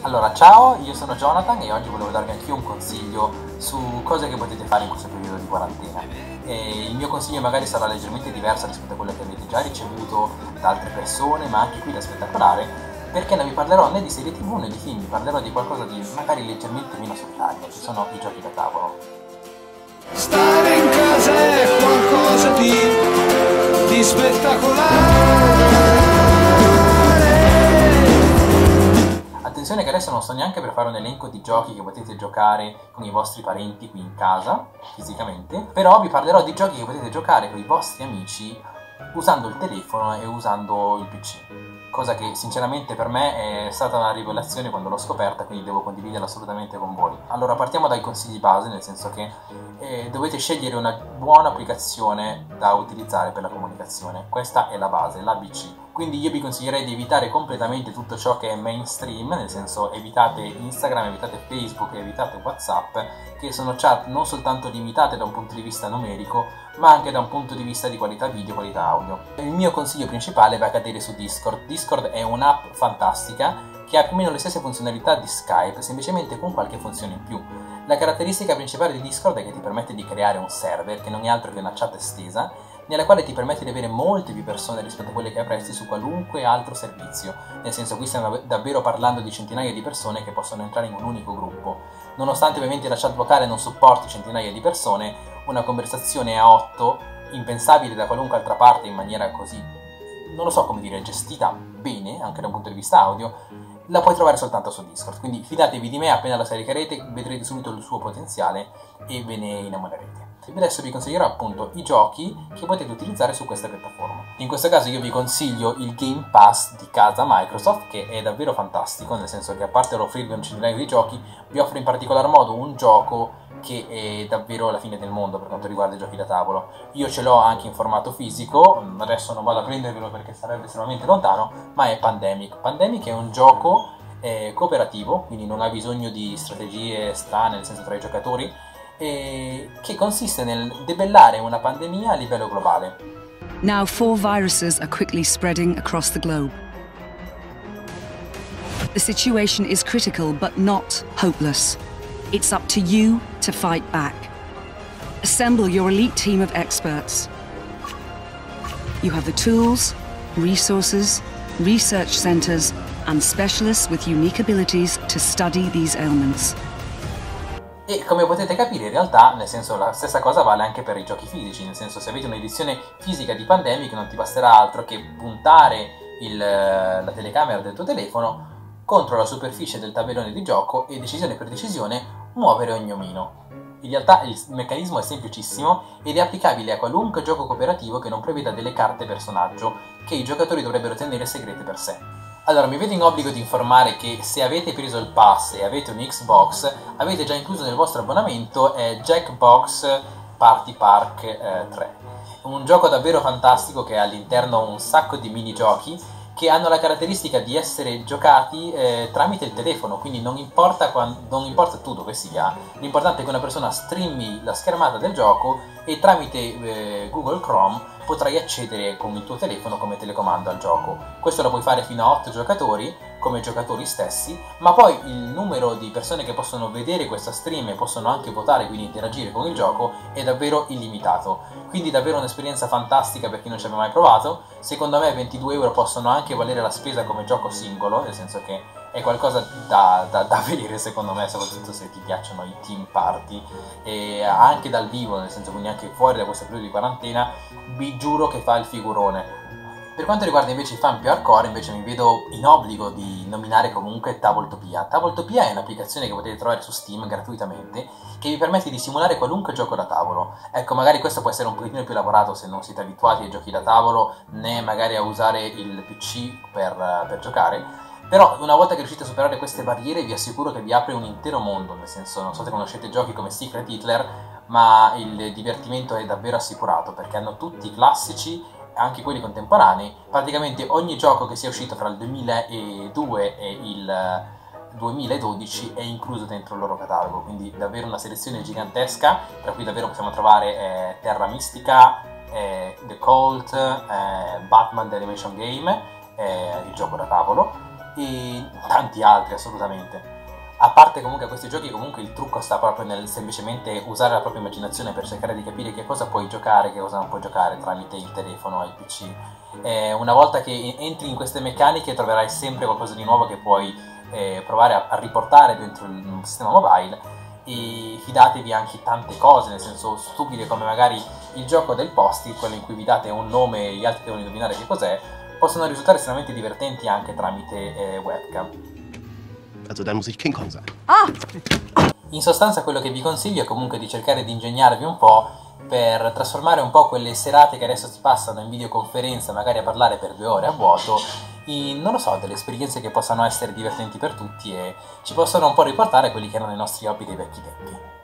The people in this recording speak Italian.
Allora, ciao, io sono Jonathan e oggi volevo darvi anch'io un consiglio su cose che potete fare in questo periodo di quarantena. E il mio consiglio magari sarà leggermente diverso rispetto a quello che avete già ricevuto da altre persone, ma anche qui da Spettacolare, perché non vi parlerò né di serie TV né di film, vi parlerò di qualcosa di magari leggermente meno solitario, che sono i giochi da tavolo. Stare in casa è qualcosa di spettacolare. Attenzione che adesso non sto neanche per fare un elenco di giochi che potete giocare con i vostri parenti qui in casa, fisicamente, però vi parlerò di giochi che potete giocare con i vostri amici usando il telefono e usando il PC. Cosa che sinceramente per me è stata una rivelazione quando l'ho scoperta, quindi devo condividerla assolutamente con voi. Allora partiamo dai consigli base, nel senso che dovete scegliere una buona applicazione da utilizzare per la comunicazione. Questa è la base, l'ABC. Quindi io vi consiglierei di evitare completamente tutto ciò che è mainstream, nel senso evitate Instagram, evitate Facebook, evitate WhatsApp, che sono chat non soltanto limitate da un punto di vista numerico, ma anche da un punto di vista di qualità video, qualità audio. Il mio consiglio principale va a cadere su Discord. Discord è un'app fantastica che ha più o meno le stesse funzionalità di Skype, semplicemente con qualche funzione in più. La caratteristica principale di Discord è che ti permette di creare un server, che non è altro che una chat estesa, nella quale ti permette di avere molte più persone rispetto a quelle che avresti su qualunque altro servizio. Nel senso, qui stiamo davvero parlando di centinaia di persone che possono entrare in un unico gruppo. Nonostante ovviamente la chat vocale non supporti centinaia di persone, una conversazione a 8, impensabile da qualunque altra parte in maniera così, non lo so come dire, gestita bene, anche da un punto di vista audio, la puoi trovare soltanto su Discord. Quindi fidatevi di me, appena la scaricherete vedrete subito il suo potenziale e ve ne innamorerete. Adesso vi consiglierò appunto i giochi che potete utilizzare su questa piattaforma. In questo caso io vi consiglio il Game Pass di casa Microsoft, che è davvero fantastico, nel senso che a parte offrirvi un centinaio di giochi, vi offre in particolar modo un gioco che è davvero la fine del mondo per quanto riguarda i giochi da tavolo. Io ce l'ho anche in formato fisico, adesso non vado a prendervelo perché sarebbe estremamente lontano, ma è Pandemic. Pandemic è un gioco cooperativo, quindi non ha bisogno di strategie strane, nel senso tra i giocatori, che consiste nel debellare una pandemia a livello globale. Now 4 viruses are quickly spreading across the globe. The situation is critical but not hopeless. It's up to you to fight back. Assemble your elite team of experts. You have the tools, resources, research centers, and specialists with unique abilities to study these ailments. E come potete capire in realtà, nel senso, la stessa cosa vale anche per i giochi fisici, nel senso, se avete un'edizione fisica di Pandemic non ti basterà altro che puntare la telecamera del tuo telefono contro la superficie del tabellone di gioco e decisione per decisione muovere ogni omino. In realtà il meccanismo è semplicissimo ed è applicabile a qualunque gioco cooperativo che non preveda delle carte personaggio che i giocatori dovrebbero tenere segrete per sé. Allora, mi vedo in obbligo di informare che se avete preso il pass e avete un Xbox, avete già incluso nel vostro abbonamento Jackbox Party Park 3. Un gioco davvero fantastico che ha all'interno un sacco di minigiochi che hanno la caratteristica di essere giocati tramite il telefono, quindi non importa tu dove sia, l'importante è che una persona streami la schermata del gioco e tramite Google Chrome potrai accedere con il tuo telefono come telecomando al gioco. Questo lo puoi fare fino a 8 giocatori, come giocatori stessi, ma poi il numero di persone che possono vedere questa stream e possono anche votare, quindi interagire con il gioco, è davvero illimitato. Quindi davvero un'esperienza fantastica per chi non ci aveva mai provato. Secondo me 22 euro possono anche valere la spesa come gioco singolo, nel senso che è qualcosa da vedere secondo me, soprattutto se ti piacciono i team party, e anche dal vivo, nel senso, quindi anche fuori da questo periodo di quarantena, vi giuro che fa il figurone. Per quanto riguarda invece i fan più hardcore, invece mi vedo in obbligo di nominare comunque Tabletopia. Tabletopia è un'applicazione che potete trovare su Steam gratuitamente, che vi permette di simulare qualunque gioco da tavolo. Ecco, magari questo può essere un pochettino più elaborato se non siete abituati ai giochi da tavolo, né magari a usare il PC per giocare. Però una volta che riuscite a superare queste barriere vi assicuro che vi apre un intero mondo, nel senso, non so se conoscete giochi come Secret Hitler, ma il divertimento è davvero assicurato perché hanno tutti i classici, anche quelli contemporanei. Praticamente ogni gioco che sia uscito fra il 2002 e il 2012 è incluso dentro il loro catalogo, quindi davvero una selezione gigantesca, tra cui davvero possiamo trovare Terra Mystica, The Cult, Batman The Animation Game, il gioco da tavolo, e tanti altri assolutamente. A parte comunque questi giochi, comunque il trucco sta proprio nel semplicemente usare la propria immaginazione per cercare di capire che cosa puoi giocare, che cosa non puoi giocare tramite il telefono e il PC. Una volta che entri in queste meccaniche troverai sempre qualcosa di nuovo che puoi provare a riportare dentro il sistema mobile, e fidatevi anche tante cose, nel senso stupide come magari il gioco del post-it, quello in cui vi date un nome e gli altri devono indovinare che cos'è, possono risultare estremamente divertenti anche tramite webcam. Also dann muss ich King Kong sein. In sostanza quello che vi consiglio è comunque di cercare di ingegnarvi un po' per trasformare un po' quelle serate che adesso si passano in videoconferenza, magari a parlare per 2 ore a vuoto, in, non lo so, delle esperienze che possano essere divertenti per tutti e ci possono un po' riportare quelli che erano i nostri hobby dei vecchi tempi.